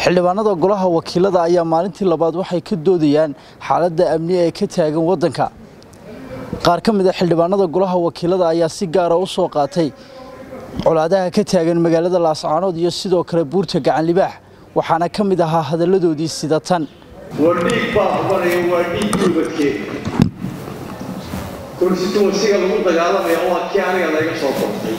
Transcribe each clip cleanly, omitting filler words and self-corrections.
xildhibaanada golaha wakiilada ayaa maalintii labaad waxay ka doodayaan xaaladda amni ee ka taagan wadanka. qaar ka mid ah xildhibaanada golaha wakiilada ayaa si gaar ah u soo qaatay colaadaha ka taagan magaalada Laascaanood iyo sidoo kale buurta Gacan Libaax waxaana ka mid ahaa hadaladoodii sida tan. wadhiig baa hubanaya waa dhiig gubadkeed konstituensiga lagu dagaalamaya waa kii aniga laga soo qortay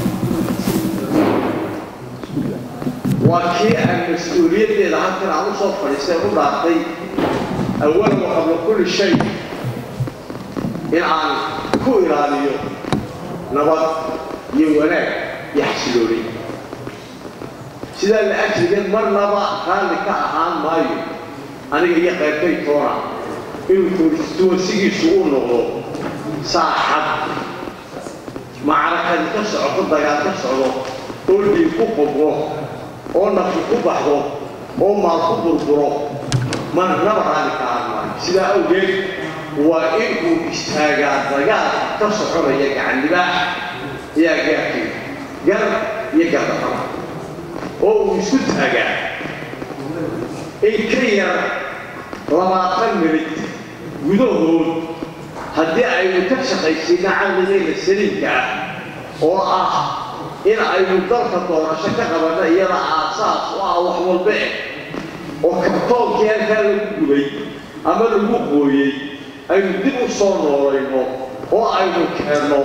waa kii aan mas'uuliyaddeeda halkan aan u soo fadhiistay u dhaartay awal qabla kulli shay in aan ku ilaaliyo nabad iyo wanaag iyo xasilooni sidaa la ajrigan marnaba raalli ka ahaan maayo aniga iyo qaybtay toona inuu konstituensigiisu u noqdo saaxad macrakad ka socoto dagaal ka socdo oo dhiig ku qubro oo nafsi ku baxdo oo maal ku burburo marnaba raalli ka ahaan maayo sidaa awgeed waa inuu istaagaa dagaal ka soconaya Gacan Libaax iyo gaarkii gar iyo gardaqaba oo uu isku taagaa in ka yar 20 minit gudahood haddii aynu ka shaqaysiina caqligeena saliimka ah oo ah in aynu dalka doorasho ka qabanno iyada aasaas u ah wax walba oo kabtoonkii halkaa lagu gubay ama lagu qooyey aynu dib u soo noolayno oo aynu keenno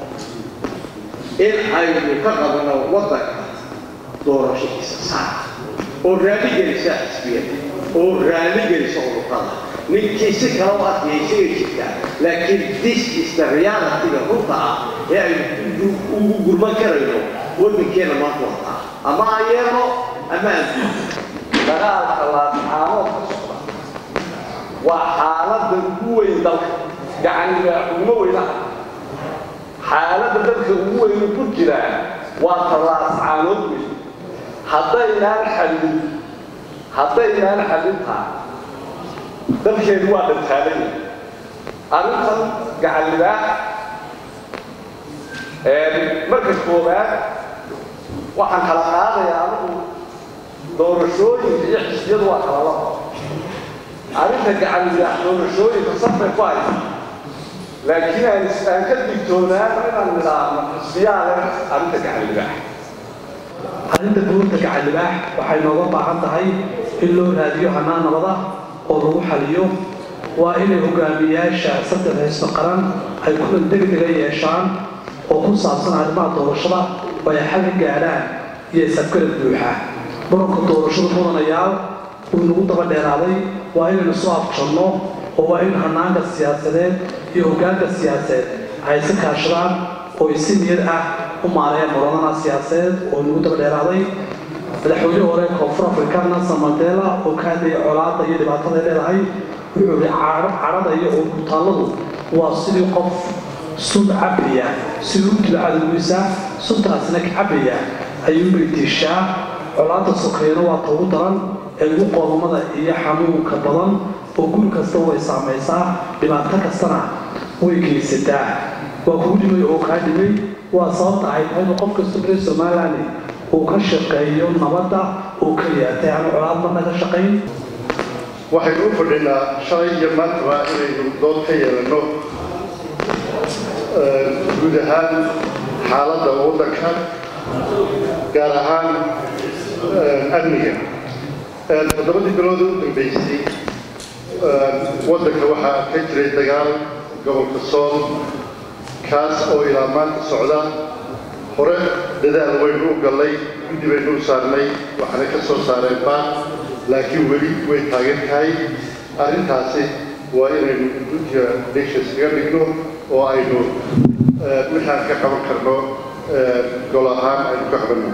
in aynu ka qabanno waddanka doorashadiisa sax oo raaligelisa xisbiyada oo raaligelisa ururada ninkii si kala u adkaysiga jirta laakiin this is the reality runta ah ee aynu ugu gurman karayno waddankeena maanta wataa ama ayano ama anti dagaalka Laascaanood ka socda waa xaaladda ugu weyn dalka Gacan Libaax ugu weynaha xaaladda dalka ugu weyn ku jira waa Laascaanood haddaynaan xalinta dalkeedu waa dhantaalay arrintan Gacan Libaax marka koobaad waxaan kala qaadayaa anigu doorashooyinka iyo xisbiyadu waa kala laba arrinta Gacan Libaax doorashooyinka safay ku haysa laakiin aan ka digtoonaan inaan nidhaahno xisbiyaale arrinta Gacan Libaax arrinta buurta Gacan Libaax waxay nooga baahan tahay in loo raadiyo hanaan nabada oo lagu xaliyo waa inay hogaamiyaasha saddex xisbi qaran ay kulan degdeg ah yeeshaan oo ku saabsan arrimaha doorashada oo ay xal ka gaaraan iyo safgarad buuxa marka doorashadu mudanayaal uu nagu daba dheeraaday waa inaynu soo afjarno oo waa in hanaanka siyaasadeed iyo hoggaanka siyaasadeed ay si kaashadaan oo si niyad ah u maareeyaan muranada siyaasadeed oo nagu daba dheeraaday madaxweynihii hore Koonfur Afrika Nelson Mandela oo ka hadlayay colaadda iyo dhibaatada ay leedahay wuxuu yiri carada iyo ururtaaladu waa sidii qof sun cabiya siduu cadawgiisa suntaasna ka cabiya ayuu beedishaa colaadda sokeeyna waa tagu daran ee ugu qoomamada iyo xanuunka badan oo guri kasta way saamaysaa dhibaato kastana way geysataa waa ku dhimay oo ka dhimay waa sababta ay tahay qof kasta oo Soomaaliland oo ka shaqeeyo nabadda oo ka yaatay aan colaad marna ka shaqeyn waxay u fadhinaa shalay iyo maanta inaynu dood ka yeelano guud ahaan xaaladda waddanka gaar ahaan amniga toddobadii bilood u dambeysay waddanka waxaa ka jiray dagaal gobolka Sool kaas oo ilaa maanta socda hore dadaal waynu u galay guddi baynu u saarnay waxaana ka soo saareen baan laakiin weli way taagan tahay arrintaasi waa inaynu guddiga nation kaga dhigno oo aynu wixaan ka qaban karno gol ahaan aynu ka qabanno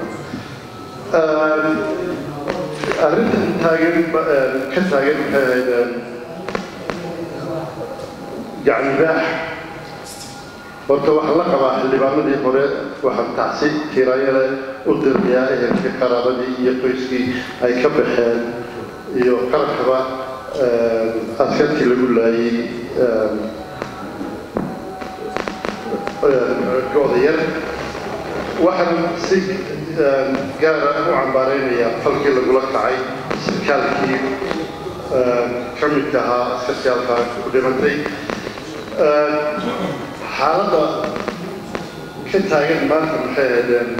arrintan ka taagan Gacan Libaax horta waxaa la qabaa xildhibaanadii hore waxaan tacsi tiraayada u diraya ehelka qaraabadii iyo qoyskii ay ka baxeen iyo qarabkaba askartii lagu laayay odayar waxaan si gaar ah u cambaaraynayaa falkii lagula kacay sarkaalkii ka midka ahaa askartii halkaa ku dhimantay xaaladda ka taagan maanta maxay ahaydeen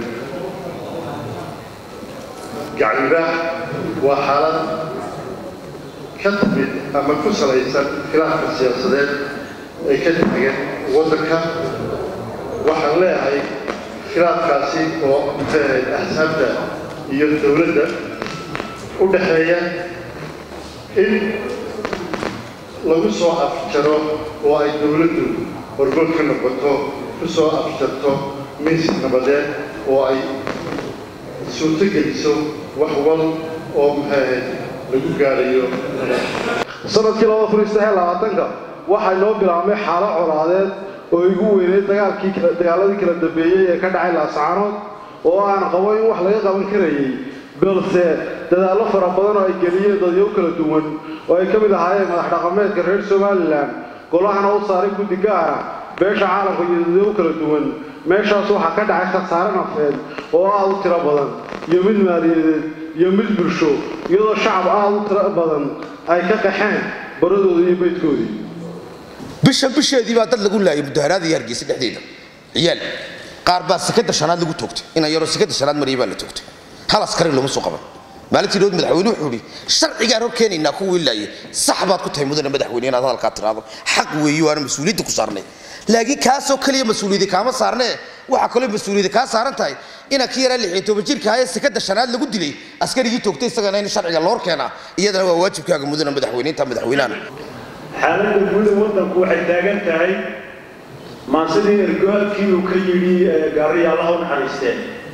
gacmibaax waa xaalad ka timid ama ku salaysan khilaafka siyaasadeed ee ka taagan waddanka waxaan leeyahay khilaafkaasi oo maxay ahayd axsaabta iyo dowladda u dhaxeeya in lagu soo afjaro oo ay dowladdu horgood ka noqoto ku soo afjarto miis nabadeed oo ay suurto geliso wax wal oo maxay ahayd lagu gaarayo sanadkii 2023 waxay noo bilaabmay xaalad colaadeed oo igu weynay dagaaladii kala dambeeyay ee ka dhacay Laascaanood oo aan qabo in wax laga qaban karayay balse dadaalo fara badan oo ay geliyeen dadyo kala duwan oo ay ka mid ahaayeen madax dhaqameedka reer Soomaaliland golahana u saaray guddi gaar ah beesha caalamka iyo dadyo kala duwan meeshaas waxa ka dhacay khasaare nafeed oo aad u tiro badan iyo mid maaliyadeed iyo mid bulsho iyadoo shacab aad u tiro badan ay ka qaxeen baradooda iyo beedkoodii bisheedii baa dad lagu laayay mudaharaad iyo hargeysa dhexdeeda ciyaal qaar baa sakada shanaad lagu toogtay in yaro sakada shanaad mariyay baa la toogtay hal askari lama soo qaban maalintii dood madaxweynuhu wuxuu yiri sharciga hor keenayna ku wiilaayay sax baad ku tahay mudane madaxweyne inaad halka tiraado xaq weeyo aan mas'uuliyad ku saarnay laakiin kaasoo kaliya mas'uuliyad kaama saarnay waxa kale mas'uuliyad ka saaran tahay in ka yara 16 jirka ay sakada shanaad lagu dilay askarigii toogtay isagana in sharciga loo keena iyadana waa waajibkaaga mudane madaxweynaha madaxweynaha xaaladda guud ee waddanku waxay taagan tahay maasidii ergoolkii uu ka yidhi gaariya Allah u naxariistee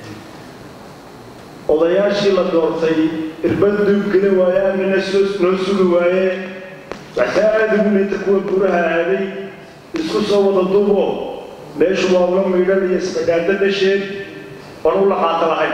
odayaashii la doortay irbad duubgeli waaye amina noo sugi waaye waxsaa'adu inta kuwa buraha aaday isku soo wada duubo meeshu waa ula miidhan iyo isbadhaada dhasheed oon u laqaata lahayn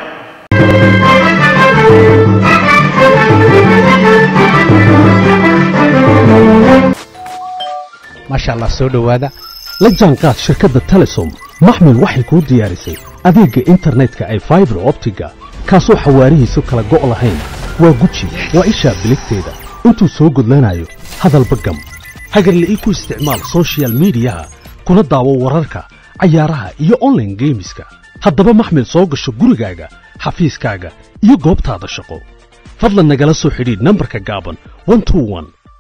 ما شاء الله سو دhowaada la jaanqaad shirkadda Telesom maxmil waxay ku diyaarisay adeega internetka ay fiber optiga kaasoo xawaarihiisu kala go' lahayn waa guji waa isha biligteeda intuu soo gudlanayo hadalba gam hagarle ii ku isticmaal social media kuna daawo wararka cayaaraha iyo online gameska haddaba maxmil soo gasho gurigaaga xafiiskaaga iyo goobtaada shaqo fadlan nagala soo xidhiidh nambarka gaaban 121